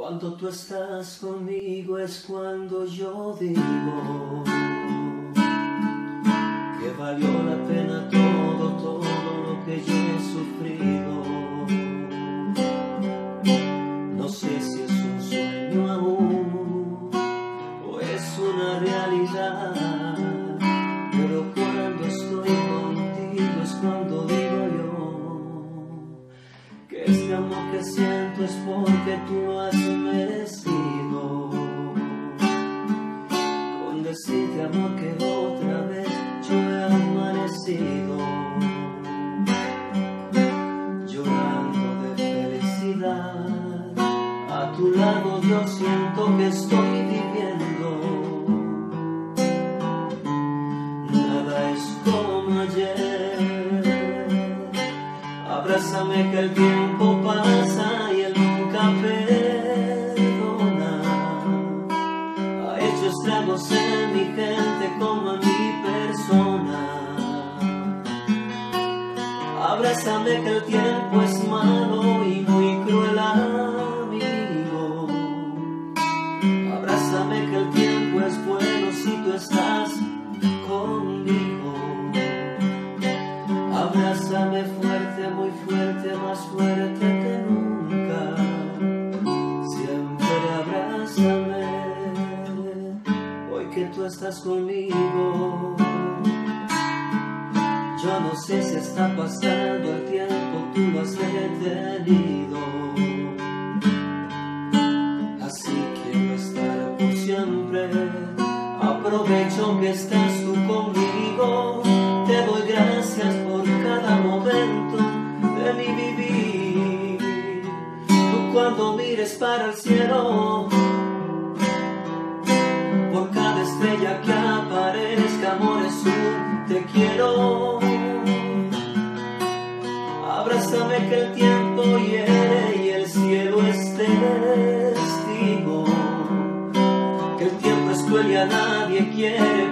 Cuando tú estás conmigo es cuando yo digo que valió la pena todo lo que yo he sufrido. No sé si es un sueño aún o es una realidad, pero cuando estoy contigo es cuando digo yo que este amor que siento es porque tú lo has merecido. Con decirte, amor, que otra vez yo he amanecido llorando de felicidad. A tu lado yo siento que estoy viviendo. Nada es como ayer. Abrázame que el tiempo pasa y él nunca perdona. Ha hecho estragos en mi gente como en mi persona. Abrázame que el tiempo es malo y muy cruel amigo. Abrázame que el tiempo es bueno si tú estás conmigo. Abrázame fuerte, muy fuerte, más fuerte que nunca. Siempre abrázame, hoy que tú estás conmigo. Yo no sé si está pasando el tiempo, tú lo has detenido. Así quiero estar por siempre. Aprovecho que estás tú conmigo. Te doy gracias por cada momento de mi vivir. Tú cuando mires para el cielo, por cada estrella que aparezca, amor, es un te quiero. Abrázame que el tiempo hiere y el cielo es testigo. Que el tiempo es cruel y a nadie quiere.